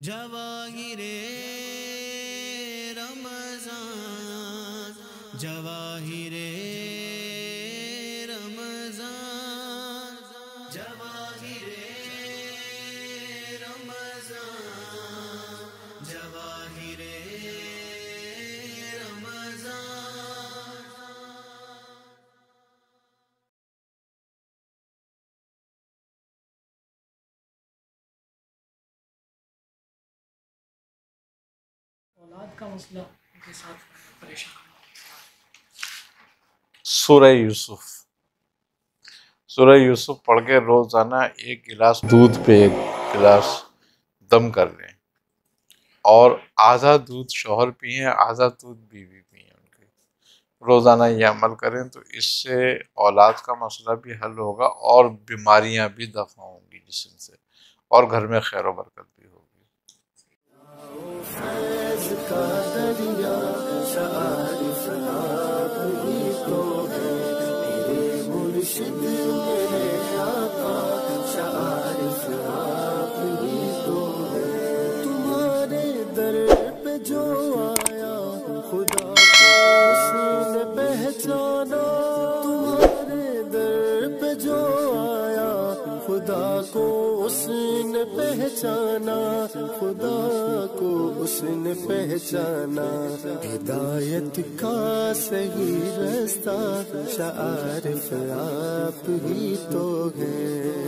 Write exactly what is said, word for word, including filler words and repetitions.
جواہر رمضان، جواہر رمضان، جواہر رمضان، جواہر رمضان۔ اولاد کا مسئلہ ان کے ساتھ پریشان۔ سورہ یوسف سورہ یوسف پڑھ کے روزانہ ایک گلاس دودھ پہ ایک گلاس دم کر لیں، اور آدھا دودھ شوہر پئیں، آدھا دودھ بیوی پئیں ان کے۔ روزانہ یہ عمل کریں تو اس سے اولاد کا مسئلہ بھی حل ہوگا اور بیماریاں بھی دفع ہوں گی جسم سے، اور گھر میں خیر و برکت بھی ہوگی۔ تمہارے در پہ جو آیا خدا کو اس نے پہچانا، تمہارے در پہ جو آیا خدا کو اس نے پہچانا، خدا کو اس نے پہچانا۔ ہدایت کا صحیح رستہ شعائر آپ ہی تو ہے۔